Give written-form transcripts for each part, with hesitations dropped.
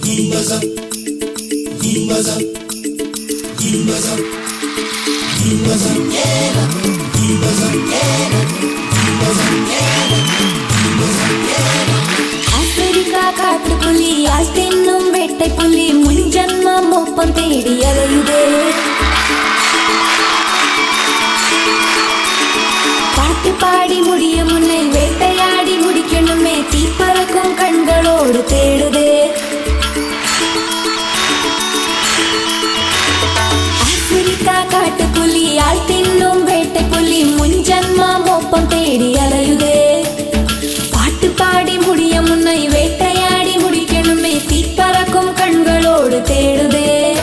Africa Kaattu Puli Altinum Vettai Puli Munjanma Moppam Thedi Alayude Paattu paadi mudiya munnai vettayadi mudikkanume Theeparakum kangalodu thedude Africa Kaattu Puli Altinum Vettai Puli Munjanma Moppam Thedi Alayude பாடி முடிய முன்னை வேட்டையாடி முடிக்கணுமே தீப்பறக்கும் கண்களோடு தேடுதே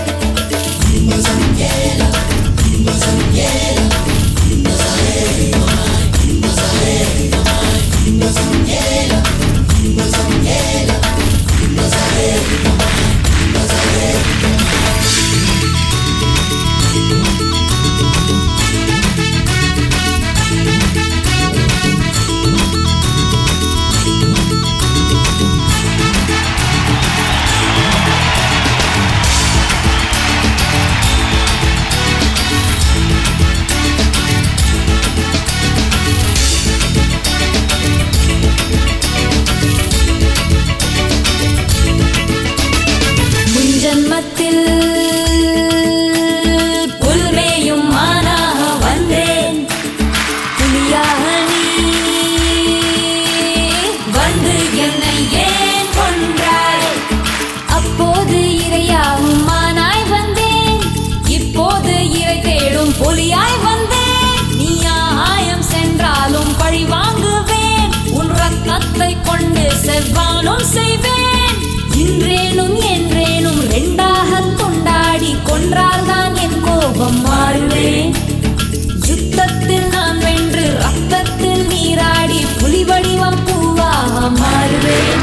புலியாய் வந்தேன் நீ ஆயம் சென்றாலும் பழி வாங்குவேன் உன் ரத்தத்தை கொண்டு செவ்வானும் செய்வேன் இன்றேனும் என்றேனும் ரெண்டாக துண்டாடி கொன்றால்தான் என் கோபம் மாறுவேன் யுத்தத்தில் நான் வென்று ரத்தத்தில் நீராடி புலி வடிவம் பூவாக மாறுவேன்